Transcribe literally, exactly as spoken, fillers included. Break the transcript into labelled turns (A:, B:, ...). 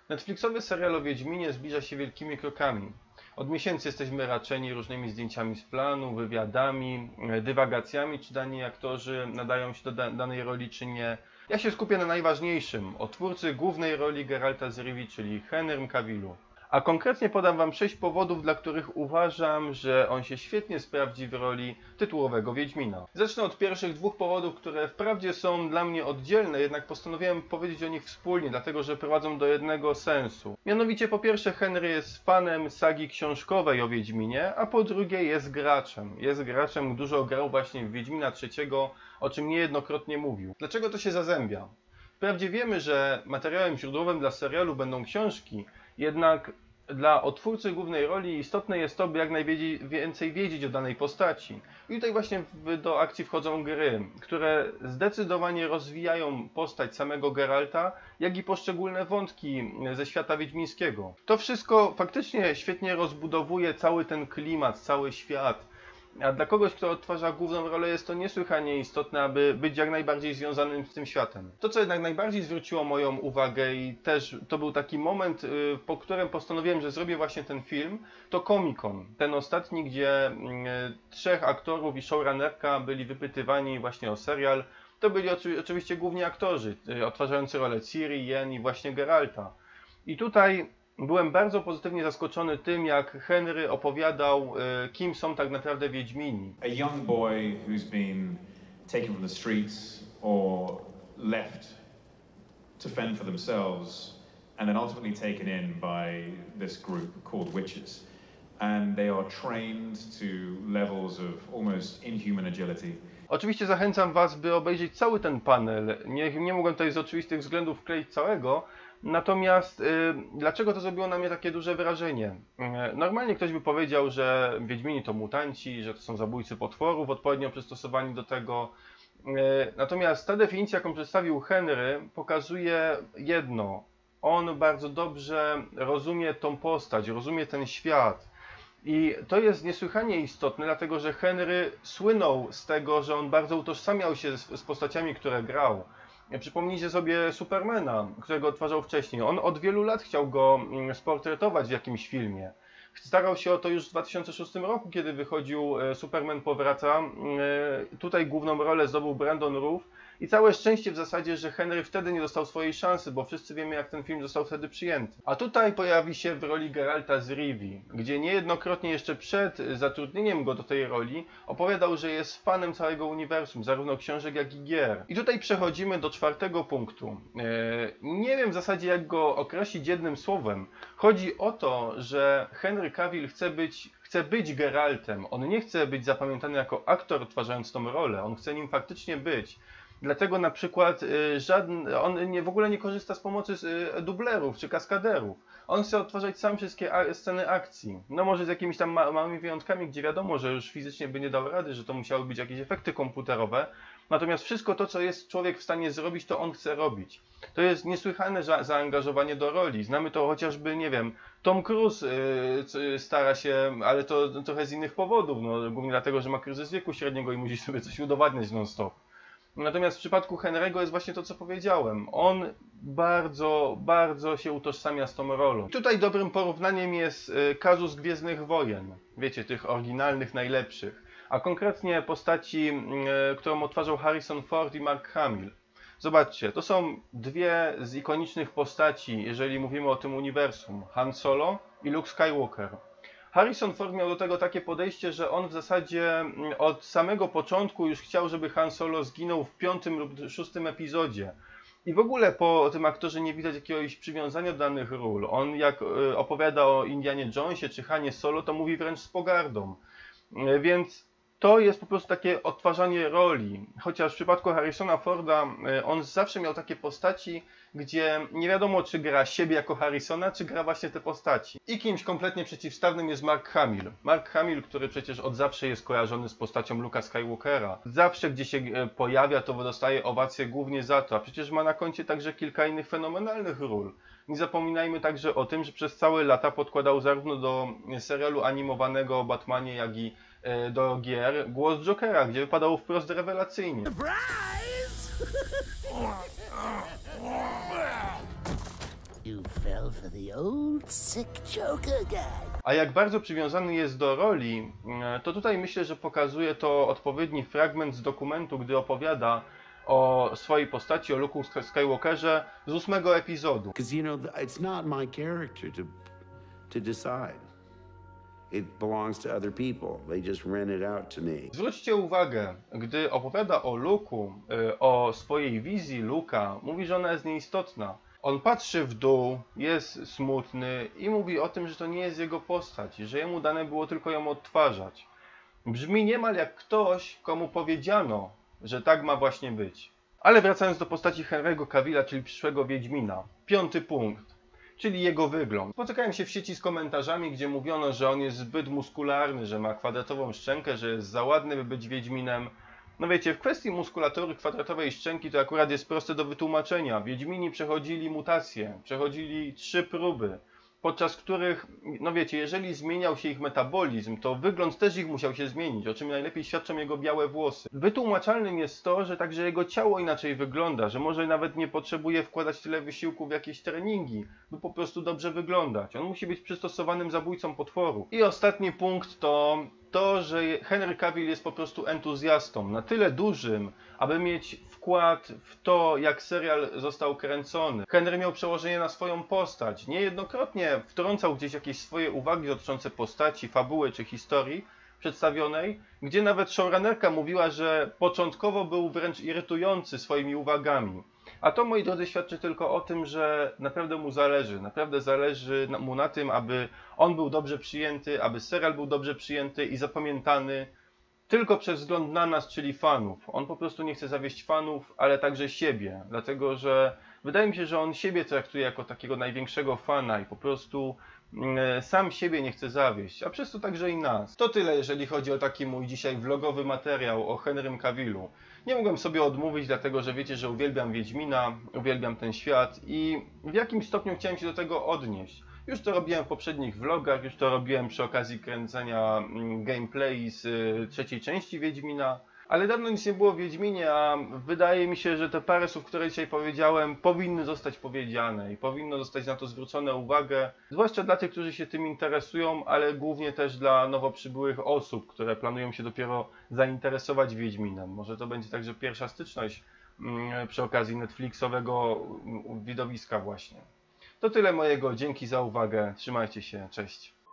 A: Netflixowy serial o Wiedźminie zbliża się wielkimi krokami. Od miesięcy jesteśmy raczeni różnymi zdjęciami z planu, wywiadami, dywagacjami, czy dani aktorzy nadają się do da danej roli, czy nie. Ja się skupię na najważniejszym, o twórcy głównej roli Geralta z Rivii, czyli Henrym Cavillu. A konkretnie podam wam sześć powodów, dla których uważam, że on się świetnie sprawdzi w roli tytułowego Wiedźmina. Zacznę od pierwszych dwóch powodów, które wprawdzie są dla mnie oddzielne, jednak postanowiłem powiedzieć o nich wspólnie, dlatego że prowadzą do jednego sensu. Mianowicie po pierwsze Henry jest fanem sagi książkowej o Wiedźminie, a po drugie jest graczem. Jest graczem, dużo grał właśnie w Wiedźmina trzeciego, o czym niejednokrotnie mówił. Dlaczego to się zazębia? Wprawdzie wiemy, że materiałem źródłowym dla serialu będą książki, jednak dla odtwórcy głównej roli istotne jest to, by jak najwięcej wiedzieć o danej postaci. I tutaj właśnie do akcji wchodzą gry, które zdecydowanie rozwijają postać samego Geralta, jak i poszczególne wątki ze świata wiedźmińskiego. To wszystko faktycznie świetnie rozbudowuje cały ten klimat, cały świat. A dla kogoś, kto odtwarza główną rolę, jest to niesłychanie istotne, aby być jak najbardziej związanym z tym światem. To, co jednak najbardziej zwróciło moją uwagę i też to był taki moment, po którym postanowiłem, że zrobię właśnie ten film, to Comic-Con. Ten ostatni, gdzie trzech aktorów i showrunnerka byli wypytywani właśnie o serial. To byli oczywiście główni aktorzy, odtwarzający rolę Ciri, Yen i właśnie Geralta. I tutaj byłem bardzo pozytywnie zaskoczony tym, jak Henry opowiadał, kim są tak naprawdę Wiedźmini.
B: A young boy who's been taken from the streets or left to fend for themselves and then ultimately taken in by this group called witches. And they are trained to levels of almost inhuman agility.
A: Oczywiście zachęcam was, by obejrzeć cały ten panel. Nie, nie mogłem tutaj z oczywistych względów wkleić całego. Natomiast y, dlaczego to zrobiło na mnie takie duże wrażenie? Y, normalnie ktoś by powiedział, że Wiedźmini to mutanci, że to są zabójcy potworów odpowiednio przystosowani do tego. Y, natomiast ta definicja, jaką przedstawił Henry, pokazuje jedno. On bardzo dobrze rozumie tą postać, rozumie ten świat. I to jest niesłychanie istotne, dlatego że Henry słynął z tego, że on bardzo utożsamiał się z, z postaciami, które grał. Przypomnijcie sobie Supermana, którego odtwarzał wcześniej. On od wielu lat chciał go sportretować w jakimś filmie. Starał się o to już w dwa tysiące szóstym roku, kiedy wychodził Superman Powraca. Tutaj główną rolę zdobył Brandon Routh. I całe szczęście w zasadzie, że Henry wtedy nie dostał swojej szansy, bo wszyscy wiemy, jak ten film został wtedy przyjęty. A tutaj pojawi się w roli Geralta z Rivii, gdzie niejednokrotnie jeszcze przed zatrudnieniem go do tej roli opowiadał, że jest fanem całego uniwersum, zarówno książek, jak i gier. I tutaj przechodzimy do czwartego punktu. Nie wiem w zasadzie, jak go określić jednym słowem. Chodzi o to, że Henry Cavill chce być Chce być Geraltem. On nie chce być zapamiętany jako aktor odtwarzając tą rolę. On chce nim faktycznie być. Dlatego na przykład y, żaden, on nie, w ogóle nie korzysta z pomocy y, dublerów czy kaskaderów. On chce odtwarzać sam wszystkie a, sceny akcji. No może z jakimiś tam ma, małymi wyjątkami, gdzie wiadomo, że już fizycznie by nie dał rady, że to musiały być jakieś efekty komputerowe. Natomiast wszystko to, co jest człowiek w stanie zrobić, to on chce robić. To jest niesłychane za, zaangażowanie do roli. Znamy to chociażby, nie wiem, Tom Cruise yy, stara się, ale to trochę z innych powodów. No, głównie dlatego, że ma kryzys wieku średniego i musi sobie coś udowadniać non-stop. Natomiast w przypadku Henry'ego jest właśnie to, co powiedziałem. On bardzo, bardzo się utożsamia z tą rolą. I tutaj dobrym porównaniem jest kazus Gwiezdnych Wojen. Wiecie, tych oryginalnych, najlepszych. A konkretnie postaci, którą odtwarzał Harrison Ford i Mark Hamill. Zobaczcie, to są dwie z ikonicznych postaci, jeżeli mówimy o tym uniwersum. Han Solo i Luke Skywalker. Harrison Ford miał do tego takie podejście, że on w zasadzie od samego początku już chciał, żeby Han Solo zginął w piątym lub szóstym epizodzie. I w ogóle po tym aktorze nie widać jakiegoś przywiązania do danych ról. On jak opowiada o Indianie Jonesie czy Hanie Solo, to mówi wręcz z pogardą. Więc to jest po prostu takie odtwarzanie roli. Chociaż w przypadku Harrisona Forda on zawsze miał takie postaci, gdzie nie wiadomo, czy gra siebie jako Harrisona, czy gra właśnie te postaci. I kimś kompletnie przeciwstawnym jest Mark Hamill. Mark Hamill, który przecież od zawsze jest kojarzony z postacią Luke'a Skywalkera. Zawsze, gdzie się pojawia, to dostaje owację głównie za to, a przecież ma na koncie także kilka innych fenomenalnych ról. Nie zapominajmy także o tym, że przez całe lata podkładał zarówno do serialu animowanego o Batmanie, jak i do gier głos Jokera, gdzie wypadał wprost rewelacyjnie.
C: You fell for the old sick Joker guy.
A: A jak bardzo przywiązany jest do roli, to tutaj myślę, że pokazuje to odpowiedni fragment z dokumentu, gdy opowiada o swojej postaci, o Luke'u Skywalkerze z ósmego epizodu.
D: Because, you know, it's not my character to, to decide. It belongs to other people. They just rent it out to me.
A: Zwróćcie uwagę, gdy opowiada o Luke'u, o swojej wizji Luke'a, mówi, że ona jest nieistotna. On patrzy w dół, jest smutny i mówi o tym, że to nie jest jego postać, że jemu dane było tylko ją odtwarzać. Brzmi niemal jak ktoś, komu powiedziano, że tak ma właśnie być. Ale wracając do postaci Henry'ego Cavilla, czyli przyszłego Wiedźmina. Piąty punkt, czyli jego wygląd. Spotykałem się w sieci z komentarzami, gdzie mówiono, że on jest zbyt muskularny, że ma kwadratową szczękę, że jest za ładny, by być Wiedźminem. No wiecie, w kwestii muskulatury kwadratowej szczęki to akurat jest proste do wytłumaczenia. Wiedźmini przechodzili mutacje, przechodzili trzy próby, podczas których, no wiecie, jeżeli zmieniał się ich metabolizm, to wygląd też ich musiał się zmienić, o czym najlepiej świadczą jego białe włosy. Wytłumaczalnym jest to, że także jego ciało inaczej wygląda, że może nawet nie potrzebuje wkładać tyle wysiłku w jakieś treningi, by po prostu dobrze wyglądać. On musi być przystosowanym zabójcą potworów. I ostatni punkt to to, że Henry Cavill jest po prostu entuzjastą, na tyle dużym, aby mieć wkład w to, jak serial został kręcony. Henry miał przełożenie na swoją postać. Niejednokrotnie wtrącał gdzieś jakieś swoje uwagi dotyczące postaci, fabuły czy historii przedstawionej, gdzie nawet showrunnerka mówiła, że początkowo był wręcz irytujący swoimi uwagami. A to, moi drodzy, świadczy tylko o tym, że naprawdę mu zależy, naprawdę zależy mu na tym, aby on był dobrze przyjęty, aby serial był dobrze przyjęty i zapamiętany tylko przez wzgląd na nas, czyli fanów. On po prostu nie chce zawieść fanów, ale także siebie, dlatego że wydaje mi się, że on siebie traktuje jako takiego największego fana i po prostu sam siebie nie chce zawieść, a przez to także i nas. To tyle, jeżeli chodzi o taki mój dzisiaj vlogowy materiał o Henrym Cavillu. Nie mogłem sobie odmówić, dlatego że wiecie, że uwielbiam Wiedźmina, uwielbiam ten świat i w jakimś stopniu chciałem się do tego odnieść. Już to robiłem w poprzednich vlogach, już to robiłem przy okazji kręcenia gameplay z trzeciej części Wiedźmina. Ale dawno nic nie było w Wiedźminie, a wydaje mi się, że te parę słów, które dzisiaj powiedziałem, powinny zostać powiedziane i powinno zostać na to zwrócone uwagę, zwłaszcza dla tych, którzy się tym interesują, ale głównie też dla nowo przybyłych osób, które planują się dopiero zainteresować Wiedźminem. Może to będzie także pierwsza styczność przy okazji Netflixowego widowiska właśnie. To tyle mojego, dzięki za uwagę, trzymajcie się, cześć.